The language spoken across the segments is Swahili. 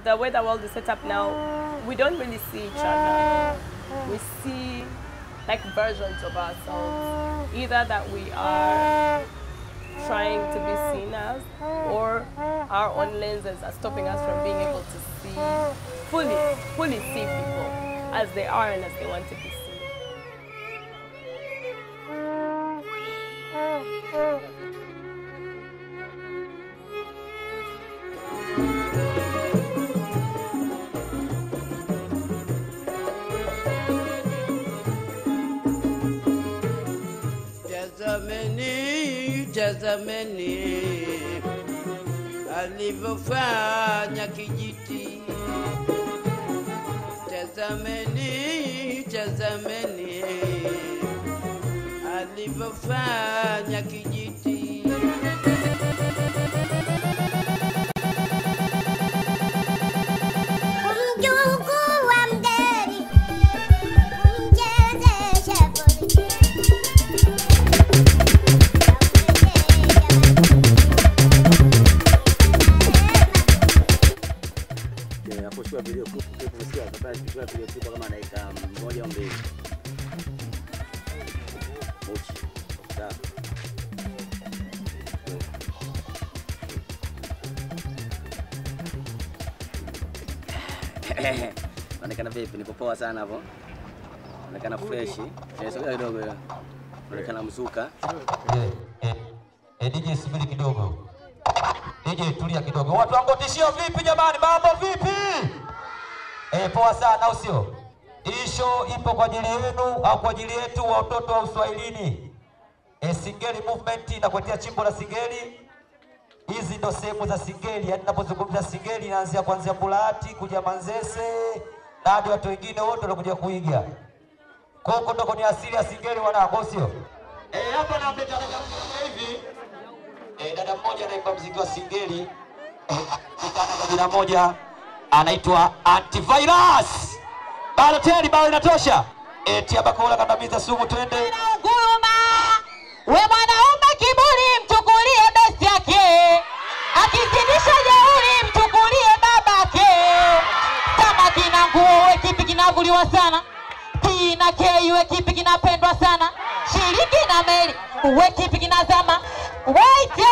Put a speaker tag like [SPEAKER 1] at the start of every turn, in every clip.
[SPEAKER 1] the way the world is set up now, we don't really see each other. We see like versions of ourselves, either that we are trying to be seen as, or our own lenses are stopping us from being able to see, fully see people as they are and as they want to be seen.
[SPEAKER 2] Tazameni alivyofanya kijiti, tazameni alivyofanya kijiti.
[SPEAKER 3] Naonekana vipi? Niko poa sana hapo. Naonekana fresh. Sogea kidogo hiyo. Naonekana mzuka.
[SPEAKER 4] DJ subiri kidogo. DJ tulia kidogo. Watu wangu tishio vipi jamani? Mambo vipi? Poa sana usio. Hii show ipo kwa ajili yenu au kwa ajili yetu watoto wa Uswahilini. Singeli movement inakuletea chimbo la singeli. Hizi ndo sehemu za singeli. Yaani ninapozungumza singeli inaanzia kuanzia Bulati kuja Manzese na hadi watu wengine wote wanakuja kuiga. Koko ndo ni asili ya singeli wanangu sio? Hapa namleta dada mmoja hivi. Dada mmoja anaimba muziki wa singeli. Kuna jina moja anaitwa Antivirus. Bado teli bado inatosha. Tia bakula kandamiza sumu twende.
[SPEAKER 5] Nguruma. We mwanaume kiburi mchukulie besti yake. Akizidisha jeuri mchukulie babake. Kama kina nguo we kipi kinavuliwa sana. Kina kei we kipi kinapendwa sana. Shiriki na meli we kipi kinazama. Waite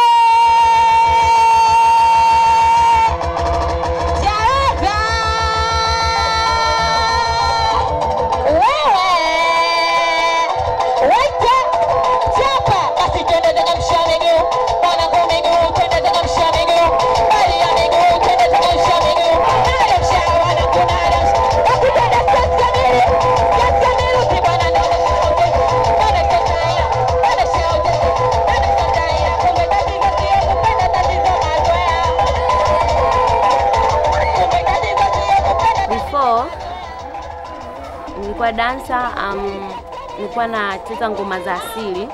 [SPEAKER 6] nilikuwa dancer, nilikuwa nacheza ngoma za asili.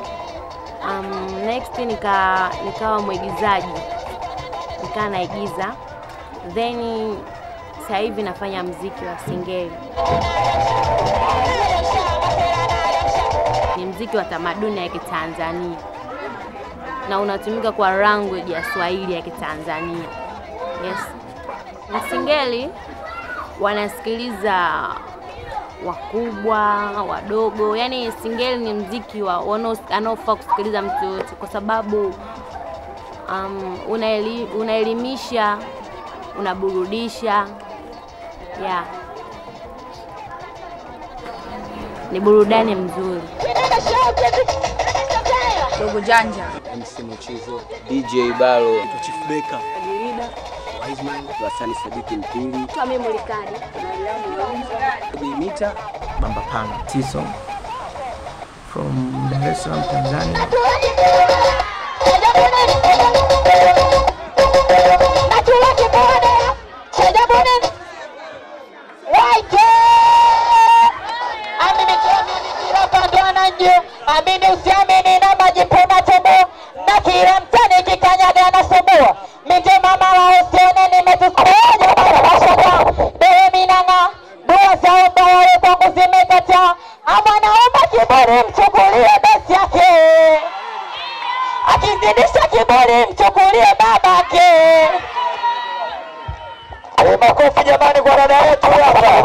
[SPEAKER 6] Next nikawa mwigizaji. Nikawa naigiza. Then sasa hivi nafanya muziki wa singeli. Ni muziki wa tamaduni ya Kitanzania. Na unatumika kwa language ya Swahili ya Kitanzania. Yes. Na singeli wanasikiliza wakubwa, wadogo. Yaani singeli ni muziki wa wanaofaa kusikiliza mtu yote kwa sababu unaelimisha, unaburudisha. Yeah. Ni burudani mzuri.
[SPEAKER 7] Dogo Janja,
[SPEAKER 3] MC Mchizo, DJ Balo,
[SPEAKER 8] Chief Baker,
[SPEAKER 1] Dirida,
[SPEAKER 3] Wiseman, Wasani Sadiki Mpili,
[SPEAKER 6] Kami Mulikadi,
[SPEAKER 3] Mita,
[SPEAKER 8] Bamba Pana, Tiso from Dar es Salaam, Tanzania.
[SPEAKER 5] Amini usiamini na majipuna tembo na kila mtani kikanyaga na sobua mije mama wa usione nimetuskoja mashaka bewe minanga dua za umba wale kwangu zimekata amanaomba kiburi mchukulie besi yake akizidisha kiburi mchukulie babake
[SPEAKER 4] Makofi jamani kwa dada yetu hapa.